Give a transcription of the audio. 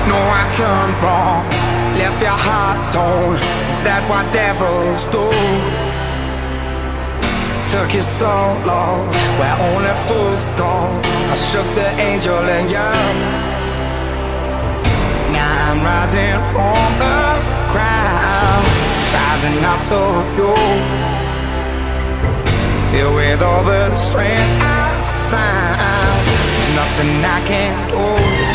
No, I done wrong, left your heart torn. Is that what devils do? Took you so long, where only fools go. I shook the angel in you. Now I'm rising from the crowd, rising up to you. Filled with all the strength I find, there's nothing I can't do.